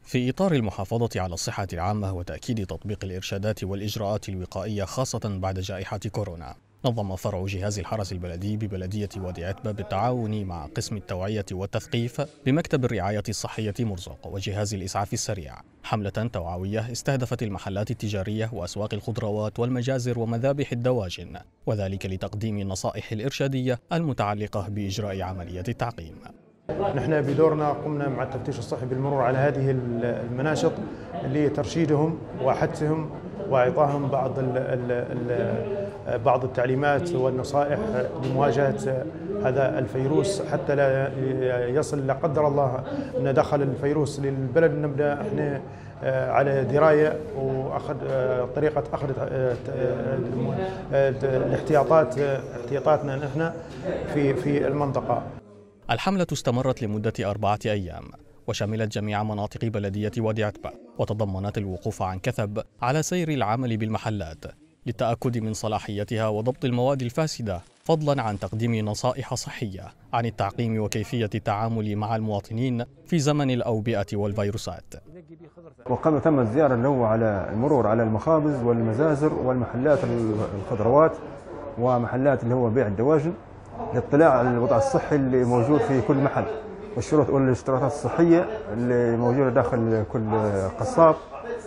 في إطار المحافظة على الصحة العامة وتأكيد تطبيق الإرشادات والإجراءات الوقائية خاصة بعد جائحة كورونا، نظم فرع جهاز الحرس البلدي ببلدية وادي عتبة بالتعاون مع قسم التوعية والتثقيف بمكتب الرعاية الصحية مرزق وجهاز الإسعاف السريع حملة توعوية استهدفت المحلات التجارية وأسواق الخضروات والمجازر ومذابح الدواجن، وذلك لتقديم النصائح الإرشادية المتعلقة بإجراء عملية التعقيم. نحن بدورنا قمنا مع التفتيش الصحي بالمرور على هذه المناشط لترشيدهم وحثهم وإعطائهم بعض التعليمات والنصائح لمواجهة هذا الفيروس، حتى لا يصل لا قدر الله أن دخل الفيروس للبلد نبدأ احنا على دراية وأخذ طريقة أخذ احتياطاتنا نحن في المنطقة. الحملة استمرت لمدة 4 أيام وشملت جميع مناطق بلدية وادي عتبة، وتضمنت الوقوف عن كثب على سير العمل بالمحلات للتأكد من صلاحيتها وضبط المواد الفاسدة، فضلا عن تقديم نصائح صحية عن التعقيم وكيفية التعامل مع المواطنين في زمن الأوبئة والفيروسات. تم الزيارة اللي هو على المرور على المخابز والمزازر والمحلات الخضروات ومحلات اللي هو بيع الدواجن للاطلاع على الوضع الصحي اللي موجود في كل محل والشروط والاشتراطات الصحية اللي موجودة داخل كل قصاب،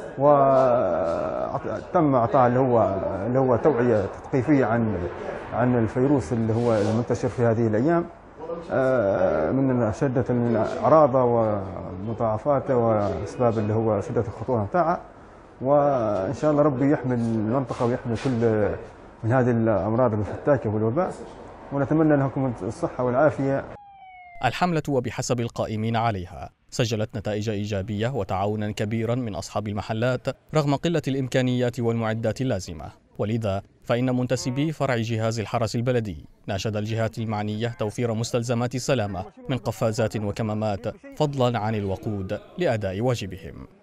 وتم إعطاء اللي هو توعية تثقيفية عن الفيروس اللي هو المنتشر في هذه الأيام من شدة أعراضه ومضاعفاته وأسباب اللي هو شدة الخطورة بتاعها، وإن شاء الله ربي يحمي المنطقة ويحمي كل من هذه الأمراض الفتاكة والوباء، ونتمنى لكم الصحة والعافية. الحملة وبحسب القائمين عليها سجلت نتائج إيجابية وتعاونا كبيرا من أصحاب المحلات رغم قلة الإمكانيات والمعدات اللازمة، ولذا فإن منتسبي فرع جهاز الحرس البلدي ناشد الجهات المعنية توفير مستلزمات السلامة من قفازات وكمامات فضلا عن الوقود لأداء واجبهم.